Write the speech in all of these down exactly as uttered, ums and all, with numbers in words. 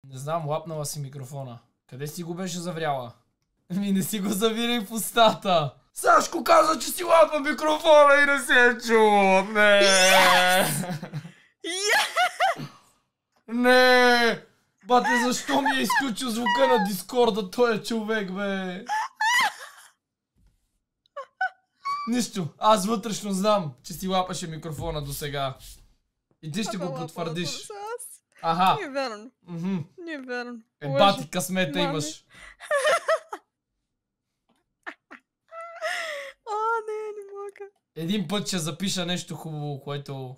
Не знам, лапнала си микрофона. Къде си го беше завряла? Ми не си го завирай в устата. Сашко каза, че си лапа микрофона и не се е чуло. Не. Не. Бате, защо ми е изключил звука на Дискорда този човек, бе? Нищо. Аз вътрешно знам, че си лапаше микрофона до сега. И ти ще го потвърдиш. Аха. Не е верно. Мхм. Не е верно. Е, бати, късмета имаш. О, не, не мога. Един път ще запиша нещо хубаво, което...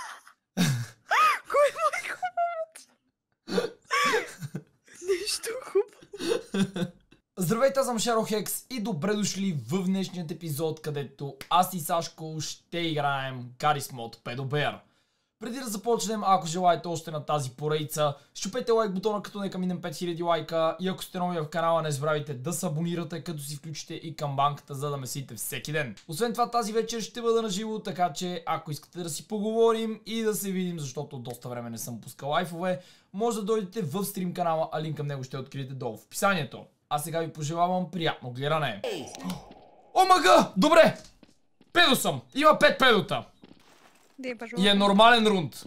Кой е хубаво? Нещо хубаво. Здравейте, аз съм Шерохекс и добре дошли в днешният епизод, където аз и Сашко ще играем Garry's Mod Pedo Bear. Преди да започнем, ако желаете още на тази поредица, щупете лайк бутона, като нека минем пет хиляди лайка, и ако сте нови в канала, не забравяйте да се абонирате, като си включите и камбанката, за да ме следите всеки ден. Освен това, тази вечер ще бъда на живо, така че ако искате да си поговорим и да се видим, защото доста време не съм пускал лайфове, може да дойдете в стрим канала, а линк към него ще откриете долу в описанието. А сега ви пожелавам приятно гледане. О, мага! Добре! Педо съм! Има пет педота! И е нормален рунд.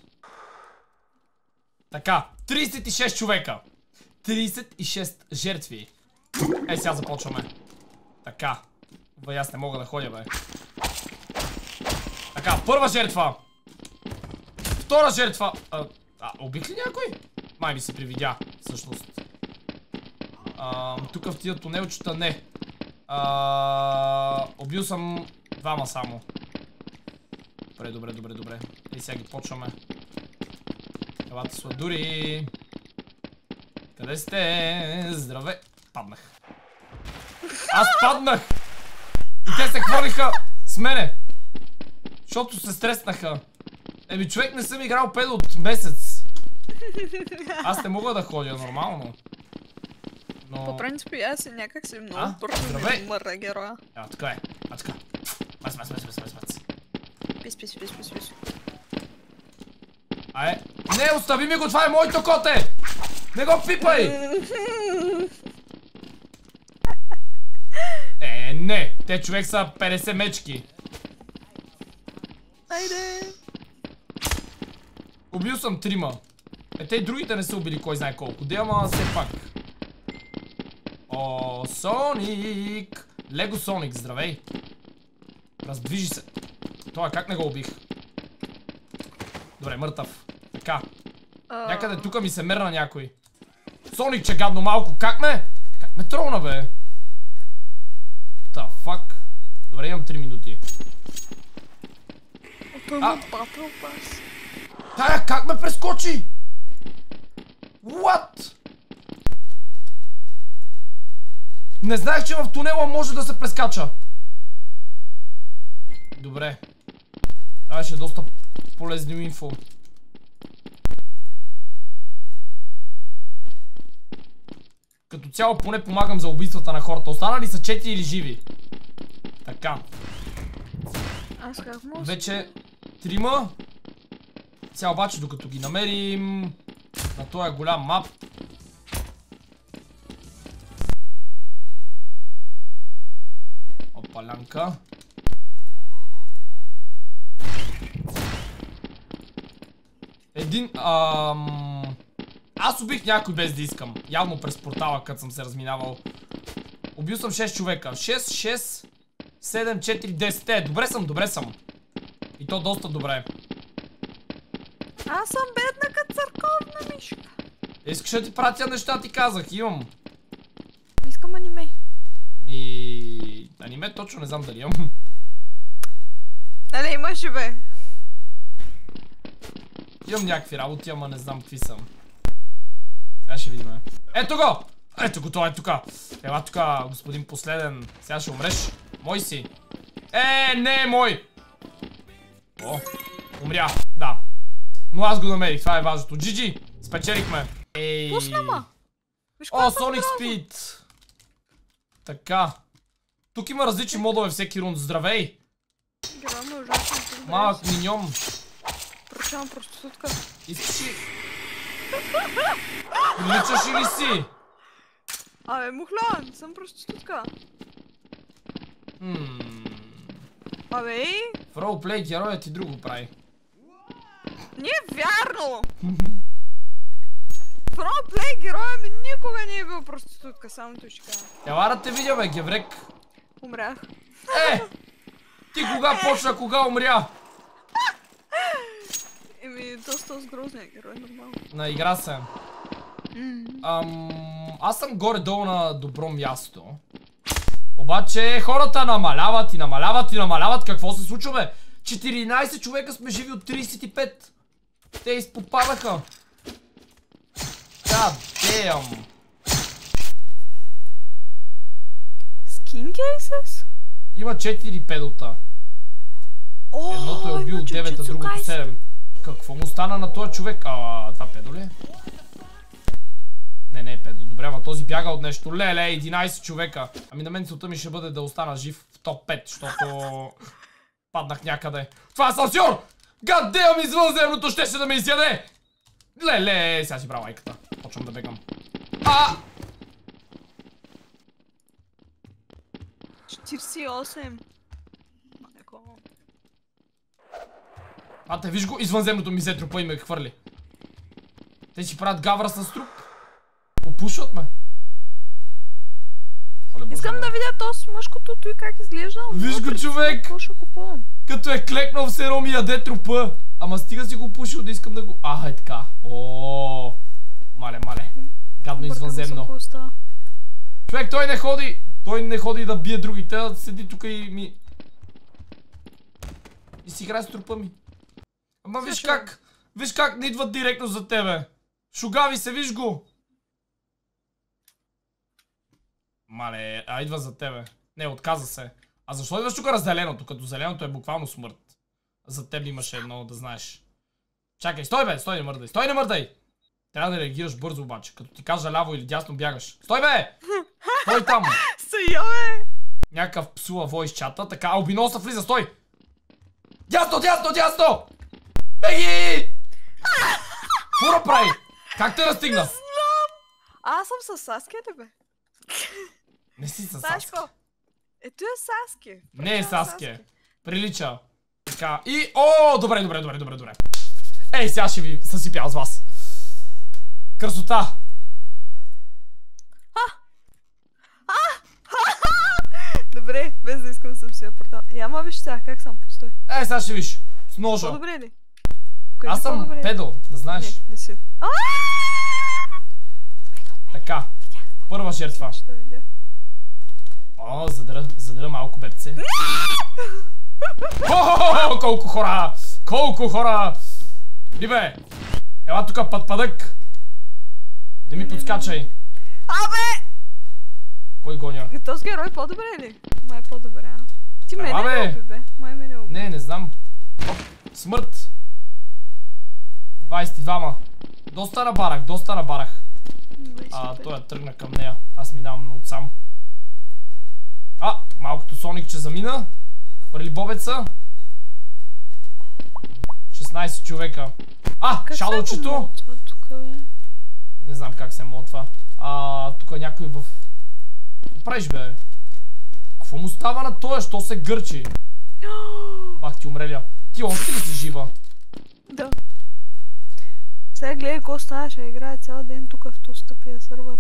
Така, тридесет и шест човека. тридесет и шест жертви. Е, сега започваме. Така. Бе, аз не мога да ходя, бе. Така, първа жертва. Втора жертва. А, а убих ли някой? Май ми се привидя, всъщност. А, тук в тия тунелчета не. А, убил съм двама само. Добре, добре, добре, добре. И сега ги почваме. Елате сладури. Къде сте? Здраве. Паднах. Аз паднах! И те се хвърлиха с мене. Защото се стреснаха. Еми, човек, не съм играл педо от месец. Аз не мога да ходя нормално. Но... По принцип, аз и някак си много бързо ми умърра героя. А, така е. А, така. Мац, мац, мац, мац, мац, мац. Пис, пис, пис, пис, пис. Ае, не, остави ми го, това е моето коте! Не го пипай! Е, не, те човек са петдесет мечки. Айде! Убил съм трима. Е, те и другите не са убили кой знае колко. Де, ама все пак. О, Соник! Лего Соник, здравей! Раздвижи се. Това как не го убих? Добре, мъртъв. Така. Uh... Някъде тука ми се мерна някой. Соник, че гадно малко. Как ме? Как ме тролна, бе? Та, фак. Добре, имам три минути. А... Тая, как ме прескочи? What? Не знаех, че в тунела може да се прескача. Добре. Това ще е доста полезно инфо. Като цяло поне помагам за убийствата на хората. Останали са четири живи. Така. Аз как мога? Вече трима. Сега обаче, докато ги намерим на този голям мап. Опалянка. Един, ам... Аз убих някой без да искам. Явно през портала, като съм се разминавал. Убил съм шест човека. шест, шест, седем, четири, десет. Е, добре съм, добре съм. И то доста добре. Аз съм бедна като църковна мишка. Искаш да ти пратя неща, ти казах, имам. Искам аниме. Ми... Аниме точно не знам дали имам. Нали имаше, бе? Имам някакви работи, ама не знам какви съм. Сега ще видим. Ето го! Ето го, това е тука. Ела тука, господин последен. Сега ще умреш. Мой си. Е, не е мой! О, умря, да. Но аз го намерих, това е важното. джи джи, спечелихме. Ей. Пусна ма. О, Sonic Speed. Така. Тук има различни модове всеки рунд. Здравей! Герой ме ужасно. Малък миньон. Прощавам проститутка. Искаш ли? Приличаш или си? Абе, мухля, не съм проститутка. Хммм... Абе, ей! В ролплей героят ти друго прави. Не е вярно! В ролплей героя ми никога не е бил проститутка, само той ще кажа. Ела да те видя, бе, геврек. Умрях. Е! Ти кога почна, кога умря? Еми, доста сгрозния герой, нормално. Наигра се. Ам, аз съм горе-долу на добро място. Обаче хората намаляват и намаляват и намаляват. Какво се случва, бе? четиринайсет човека сме живи от трийсет и пет. Те изпопадаха. God damn. Skin cases? Има четири педота. Едното е убил девет, а другото седем. Какво му стана на този човек? А, това педо ли е? Не, не е педо. Добре, ама този бяга от нещо. Леле, единайсет човека. Ами на мен целта ми ще бъде да остана жив в топ пет, защото паднах някъде. Това е асансьор! God damn, извънземното щеше да ме изяде! Леле, сега си брал лайката. Почвам да бегам. А! четирийсет и осем. А, те виж го, извънземното ми взе трупа и ме хвърли. Те си правят гавра с труп. Опушват ме. Искам да видя то с мъжкото и как изглежда. Виж го, човек! Като е клекнал в серо ми яде трупа. Ама стига си го опушил да искам да го... А, е така. О, мале, мале. Гадно извънземно. Човек, той не ходи. Той не ходи да бие другите, седи тук и ми... И си играе с трупа ми. Ама виж как, виж как не идват директно за тебе. Шугави се, виж го. Мале, а идва за тебе. Не, отказа се. А защо идваш тук разделеното? Като зеленото е буквално смърт. За теб имаше едно, да знаеш. Чакай, стой бе, стой, не мърдай. Стой, не мърдай. Трябва да реагираш бързо обаче. Като ти кажа ляво или дясно бягаш. Стой бе! Стой там! Стоя бе! Някакъв псува войс чата. Така, албиноса влиза, стой! Дясно, дясно, дясно! Беги! Какво прави? Как те настигна? Не знам! Аз съм с Саски, ли бе? Не си с Саски. Сашко! Ето е Саски. Не е Саски. Прилича. Така. И... О, добре, добре, добре, добре, добре. Ей, сега ще ви съсипя с вас. Красота. Добре, без да искам съм си я портал. Яма виж сега, как съм? Стой. Ей, сега ще виж. С ножа. По-добре ли? Аз съм педо, да знаеш. Не, не си. Така. Първа жертва. О, задра, задра малко бебце. О, колко хора! Колко хора! Либе! Ела тука път-падък! Не ми подскачай! Абе! Кой гоня? Този герой по-добре ли? Май е по-добре, а? Ти мене не уби, бе? Май мене уби. Не, не знам. Оп, смърт! двайсет и двама. Доста набарах, доста набарах. А, той я тръгна към нея. Аз минавам отсам. А, малкото Соникче замина. Хвърли бобеца. шестнайсет човека. А, шадълчето. Не знам как се мотва. А, тук е някой в... Какво правиш, бе? Какво му става на тоя? Що се гърчи? Бах ти умреля. Ти още ли си жива? Да. Сега гледай какво става, ще играе цял ден тук в този тъпия сървър.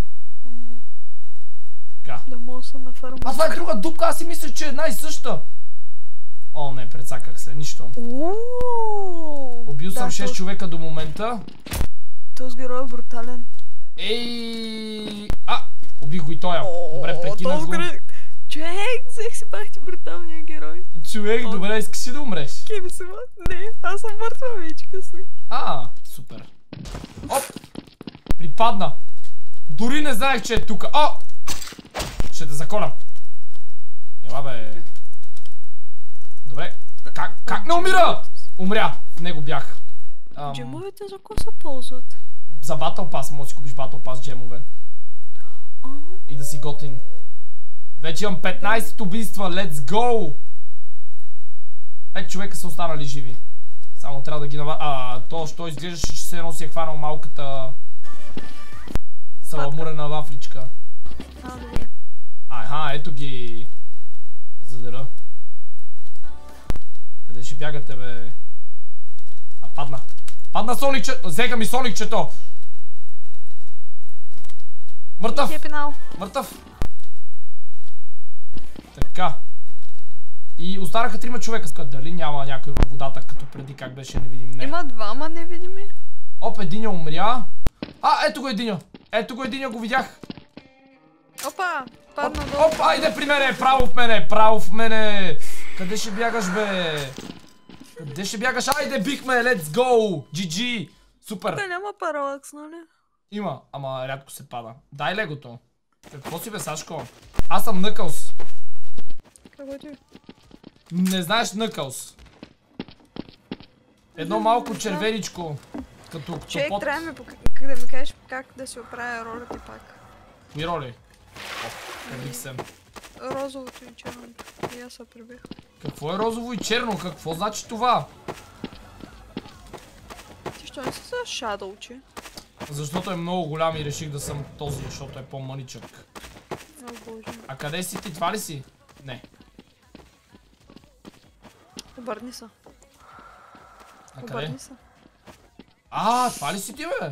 Така. Да мога да се нафърма. А това е друга дупка, аз си мисля, че е една и съща. О, не, прецаках се, нищо. Убил съм шест човека до момента. Този герой е брутален. Ей, а, убих го и тоя. Добре, прекинах го. Човек, взех си бах ти бруталния герой. Човек, добре, искаш ли да умреш? Кеби се ма? Не, аз съм мъртва вече късно. А, супер. Оп, припадна. Дори не знаех, че е тука. О! Ще те заколям. Ела бе. Добре. Как, как не умира? Умря. В него бях. Ам... Джемовете за какво се ползват? За Battle Pass. Може да си купиш Battle Pass джемове. А... И да си готин. Вече имам петнайсет убийства. Let's go! пет човека са останали живи. Само трябва да ги наваря. А, то, що изглеждаше, че се едно си е хванал малката... Саламурена вафличка. А, добре. Аха, ето ги. Задъра. Къде ще бягате, бе? А, падна. Падна Соникчето. Взеха ми Соникчето. Мъртъв. Е пенал. Мъртъв. Така. И останаха трима човека. Дали няма някой във водата, като преди как беше невидим? Не. Има двама невидими. Оп, единя умря. А, ето го единя. Ето го единя, го видях. Опа, падна Оп, долу. оп, айде при мене, право в мене, право в мене. Къде ще бягаш, бе? Къде ще бягаш? Айде, бихме, let's go. джи джи. Супер. Тук няма паралакс, нали? Има, ама рядко се пада. Дай легото. Какво си, бе, Сашко? Аз съм Нъкълс. Какво ти? Не знаеш Нъкълс. Едно малко червеничко. Като Човек, ктопот. трябва да ми пока- да ми кажеш как да си оправя ролята пак. Кои роли? О, прибих се. Розовото и черното. И аз се прибих. Какво е розово и черно? Какво значи това? Ти що не си за Shadowче? Защото е много голям и реших да съм този, защото е по-маничък. О, боже. А къде си ти? Това ли си? Не. Обърни се. А къде? Обърни се. А, това ли си ти, бе?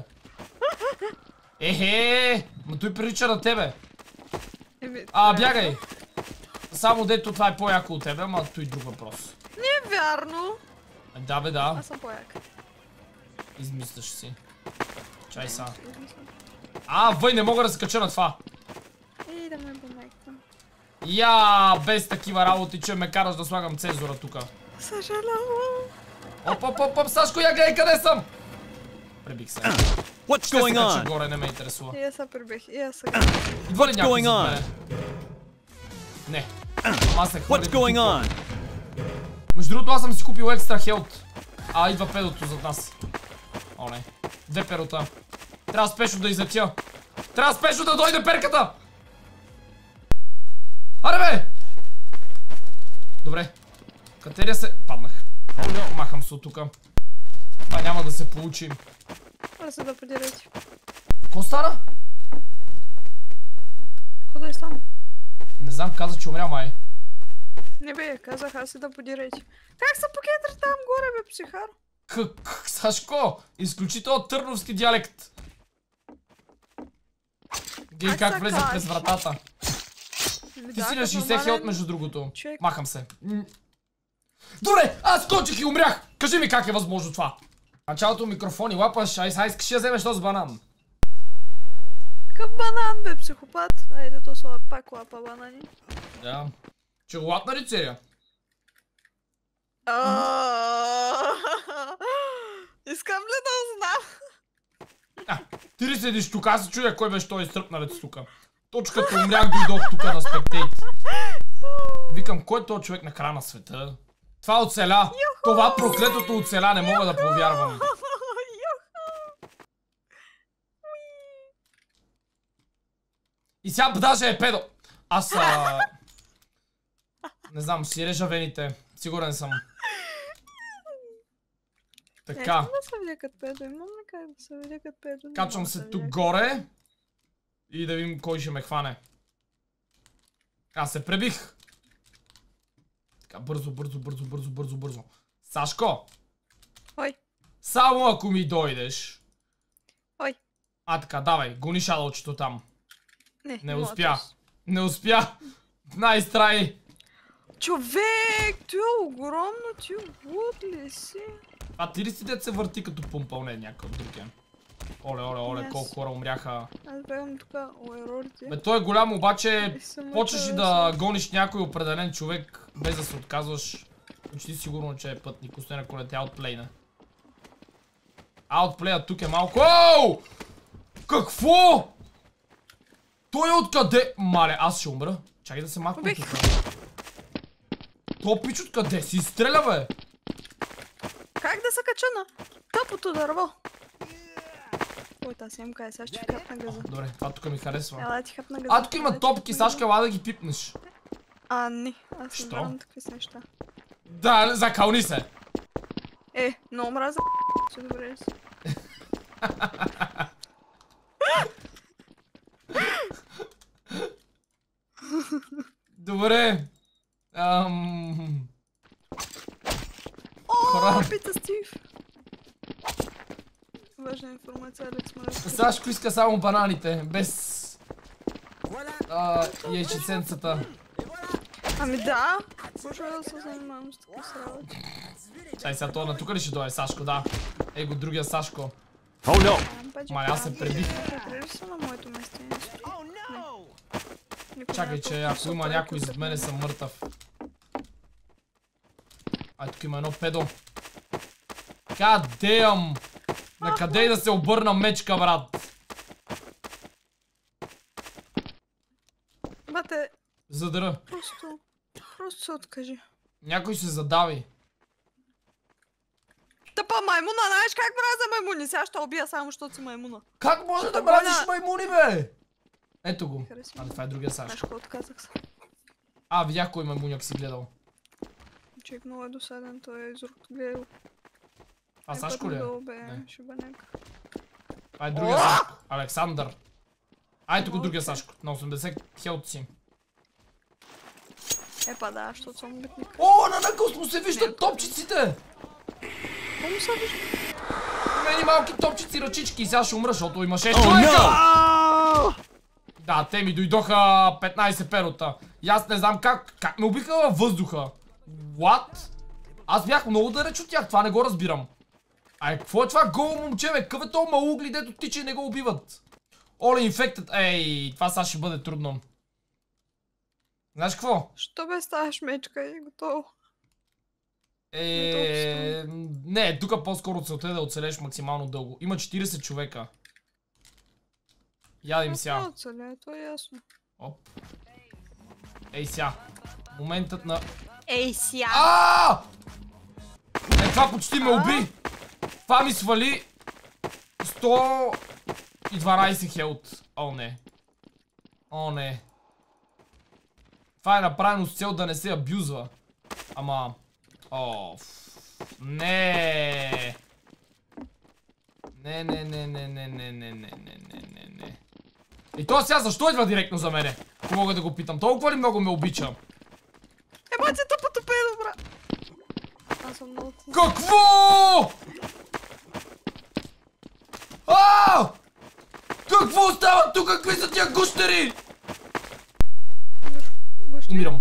Ехе! Ма той прилича на тебе. Еми, А, трябва. бягай! Само дето това е по-яко от тебе, ама той друг въпрос. Не е вярно. А, да, бе, да. Аз съм по-як. Измисляш си. Чай са. А, въй, не мога да се кача на това. Ей, да ме помекна. Я, без такива работи, че ме караш да слагам цензура тука. Съжалявам. Оп, оп, оп, оп, Сашко, я гледай къде съм! Пребих се. What's Ще се going кача on? горе, не ме интересува. И аз се прибих. И аз се Идва ли някой going зад on? мене? Не. Ама аз се хвърля What's going on? Между другото, аз съм си купил екстра хелт. А, идва педото зад нас. О, не. Две перота. Трябва спешно да излетя. Трябва спешно да дойде перката! Аре, бе! Добре. Катерия се... Паднах. Махам се от тука. Това няма да се получи. Аз се да подирете. Ко стана? Какво да е станало? Не знам, каза, че умря май. Не бе, казах аз се да подирете. Как се покетри там горе, бе, психар? Как, Сашко? Изключително търновски диалект. Гей, Как как се влезе през каже? вратата. Ами Ти да, си на като шейсет нормален хелт, между другото. човек. Махам се. М. Добре, аз скочих и умрях. Кажи ми как е възможно това. Началото микрофони лапаш, ай сега искаш да вземеш този банан. Какъв банан, бе, психопат? Айде, то са пак лапа банани. Да. Чоколадна ли церя? Искам ли да знам? А, ти ли седиш тук? Аз се чудя кой беше той изтръпналец тук. Точно като умрях дойдох тук на спектейт. Викам, кой е този човек на края на света? Това оцеля. Това проклетото оцеля, не мога да повярвам. И сега даже е педо. Аз а... Не знам, си режа вените. Сигурен съм. Не Така. искам да се видя като педо, имам ли как да се видя като педо? Не Качвам мога се да тук видя. горе. И да видим кой ще ме хване. Аз се пребих. Така, бързо, бързо, бързо, бързо, бързо, бързо. Сашко! Ой, Само ако ми дойдеш. ой. А така, давай, гони шадълчето там. Не, Не мога успя. да- Не успя. Най-страй. Човек, ти е огромно, ти луд ли си? А ти ли си дет се върти като пумпал? Не, някакъв друг е. Оле, оле, оле, Yes. колко хора умряха. Аз бягам тук, уерорите. Бе, той е голям, обаче И съм почваш и отказала. да гониш някой определен човек, без да се отказваш. Почти сигурно, че е пътник, освен ако не те аутплейна. Аутплея тук е малко... Оу! Какво? Той е откъде? Мале, аз ще умра. Чакай да се махна Убих. тук. То пич откъде си изстреля, бе? Как да се кача на тъпото дърво? Ой, аз имам кай, сега ще ти хапна газа. Добре, това тук ми харесва. Ела, ти хапна газа. А, тук има Ела, ти топки, хапна Сашка, ела да ги пипнеш. газа. А, не, аз Що? не вярвам такива с неща. Да, закълни се. Е, много мраза. Все добре ли си? Добре. Ам... О, Хора. пита Стив. Важна информация, Алекс Марек. Сашко иска само бананите, без... А, яйчиценцата. Ами да. Може да се занимавам с такива сработи. Чай сега това на тук ли ще дойде Сашко, да. Ей го другия Сашко. Oh no! Май аз се пребих. Трябва ли са на моето местенство? Чакай, че ако има някой зад мене съм мъртъв. Ай, тук има едно педо. God damn! На къде и да се обърна мечка, брат? Бате, Задра. просто... Просто се откажи. Някой се задави. Тъпа маймуна, знаеш как мразя маймуни? Сега ще убия само, защото си маймуна. Как може да Ще гоня- мразиш маймуни, бе? Ето го. Харесва А, ми. това е другия Знаеш Сашко. какво отказах се? А, видях кой маймуняк си гледал. Човек много е досаден, той е изрук гледал. А, Сашко ли е? Долу, бе, Не. шибанек. Това е другия Сашко. Александър. Ай, тук другия Сашко. На осемдесет хелт си. Епа да, защото съм битник. О, на Накълс му се виждат топчиците! Какво му са вижда? Мени малки топчици, ръчички и сега ще умра, защото има шест Oh човека! no! Да, те ми дойдоха петнайсет перота. И аз не знам как, как ме убиха във въздуха. What? Аз бях много далеч от тях, това не го разбирам. Ай, какво е това голо момче, бе? Къв е то маугли, дето тича и не го убиват? Оле, infected. Ей, това сега ще бъде трудно. Знаеш какво? Що бе ставаш мечка и готово? Е, не, тук по-скоро целта е да оцелеш максимално дълго. Има четирийсет човека. Ядим сега. Това оцеля, това е ясно. Оп. Ей сега. Моментът на... Ей, ся! А! Е, това почти ме уби. Това ми свали сто и дванайсет хелт. О, не. О, не. Това е направено с цел да не се абюзва. Ама... О, не. Не, не, не, не, не, не, не, не, не, не, не, не. И то сега защо идва директно за мене? Ако мога да го питам. Толкова ли много ме обича? Е, бати, тъпото педо, бра! Аз съм много тъпо. Какво? А! Какво става тук? Какви са тия гущери? Умирам.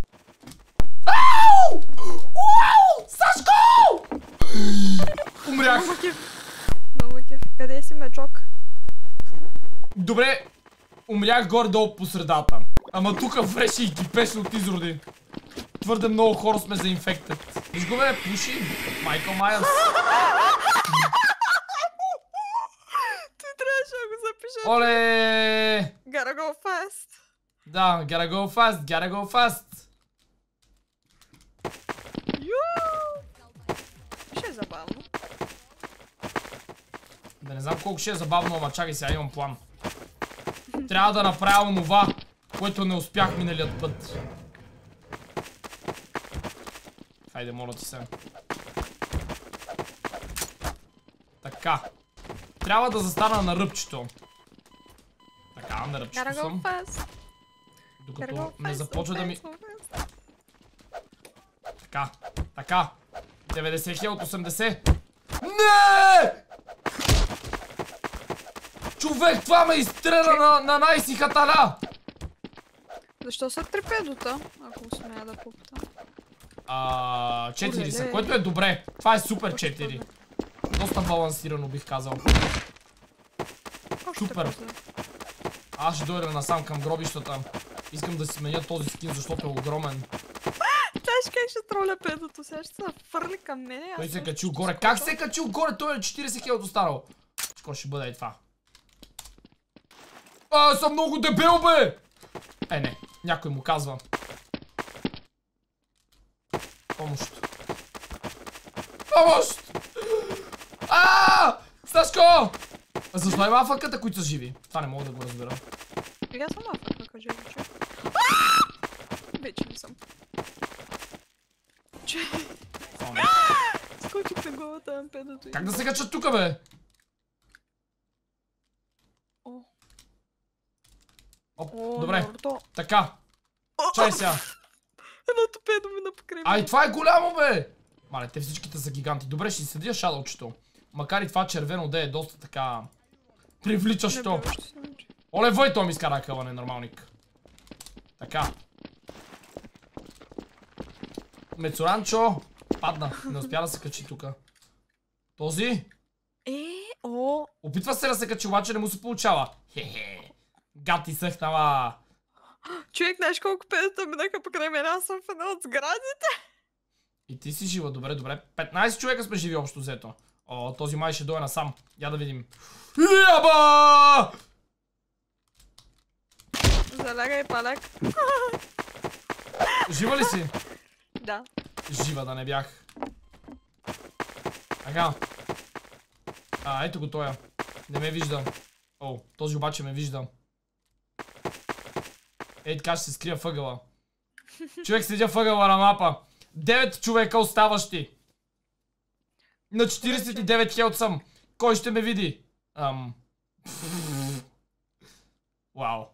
Ау! Уау! Сашко! Умрях. Много кеф. Много кеф. Къде си, мечок? Добре, умрях горе-долу по средата. Ама тук вреше и кипеше от изроди. Твърде много хора сме за инфектът. Виж го бе, пуши. Майкъл Майърс. Ти трябваше да го запишеш. Оле! Gotta go fast. Да, gotta go fast, gotta go fast. Юуу! Ще е забавно. Да не знам колко ще е забавно, ама чакай сега, имам план. Трябва да направя онова, което не успях миналият път. Хайде, моля ти се. Така. Трябва да застана на ръбчето. Така, на ръбчето Gotta go съм. fast. Gotta Докато go не fast, започва да ми... so fast. Така, така. деветдесет хелт, осемдесет. Не! Човек, това ме изстреля на, на найси хаталя! Защо са три педота? Ако смея да попитам. А, четири са, Оле-ле. което е добре. Това е супер четири. Доста балансирано бих казал. Още Супер. по-зле. Аз ще дойда насам към гробищата. Искам да си сменя този скин, защото е огромен. Знаеш как ще троля педото? Сега ще се фърли към мене. аз Той се е също качил ще горе. скоча. Как се е качил горе? Той е четирийсет хелт останал. Скоро ще бъде и това. А, съм много дебел, бе! Е, не. Някой му казва. Помощ. Помощ! А! Сашко! А защо има афаката, които са живи? Това не мога да го разбера. И аз съм афък, кажи го, че. Вече не съм. Че, О, не. скочих на главата на педото. и- Как да се качат тука, бе? О, Оп, о, добре. Наруто. Така. Чай сега. Едното педо ми напокрива. Ай, това е голямо, бе! Мале, те всичките са гиганти. Добре, ще си седя шадълчето. Макар и това червено да е доста така... привличащо. Оле, вой, той ми изкара къла, ненормалник. Така. Мецуранчо. Падна. Не успя да се качи тука. Този? Е, о. Опитва се да се качи, обаче не му се получава. Хе-хе. Гати съхнала. Човек, знаеш колко педата минаха покрай мен, аз съм в една от сградите. И ти си жива, добре, добре. петнайсет човека сме живи общо взето. О, този май ще дойде насам. Я да видим. Яба! Залягай, паляк. Жива ли си? Да. Жива да не бях. Така. А, ето го тоя. Не ме вижда. О, този обаче ме вижда. Ей, така ще се скрия въгъла. Човек седя въгъла на мапа. девет човека оставащи. На четирийсет и девет хелт съм. Кой ще ме види? Ам... Вау.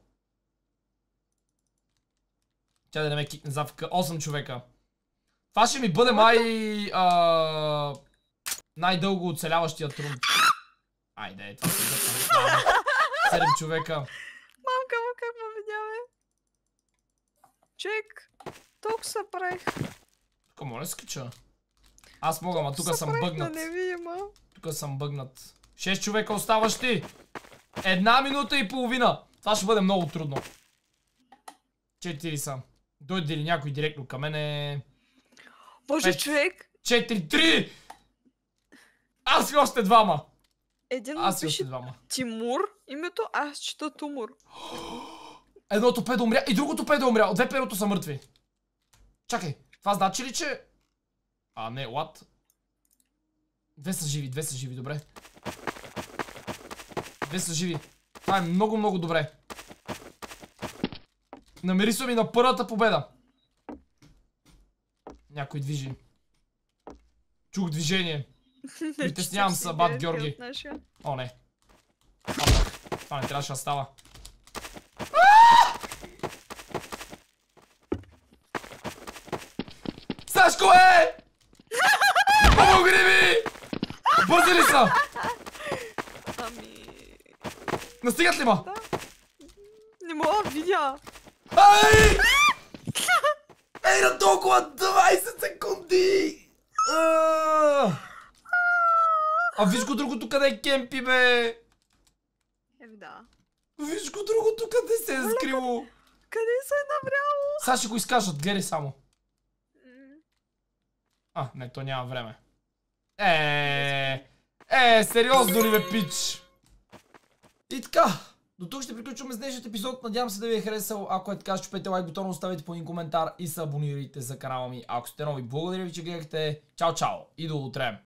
Тя да не ме кикне завка. осем човека. Това ще ми бъде май... А... най-дълго оцеляващия трун. Айде, това се дъпна. седем човека. Мамка му как ме видяме. Чек, тук се правих. Тук моля скича. Аз мога, ма тук съм бъгнат. Тук съм бъгнат. шест човека оставащи. Една минута и половина. Това ще бъде много трудно. четири са. Дойде ли някой директно към мене? Боже, човек. четири, три! Аз и още двама. Един му Аз и пише още двама. Тимур, името, аз чета Тумур. Едното педо умря и другото педо умря. Две педото са мъртви. Чакай, това значи ли, че... А, не, what? Две са живи, две са живи, добре. Две са живи. Това е много, много добре. Намери се ми на първата победа. Някой движи. Чух движение. Притеснявам се, бат Георги. О, не. Това не трябваше да става. Сашко е! Помогни ми! Бързи ли са? Ами... Настигат ли ма? Да. Не мога да видя. Ай! Ей, на толкова двайсет секунди! А виж го другото къде е кемпи, бе! Еми да. Виж го другото къде се е скрило! Къде се е набряло? Сега ще го изкажат, гледай само. А, не, то няма време. Е, е, сериозно ли бе, пич? И така, до тук ще приключваме с днешният епизод. Надявам се да ви е харесал. Ако е така, ще чупете лайк бутона, оставите по един коментар и се абонирайте за канала ми. Ако сте нови, благодаря ви, че гледахте. Чао, чао и до утре!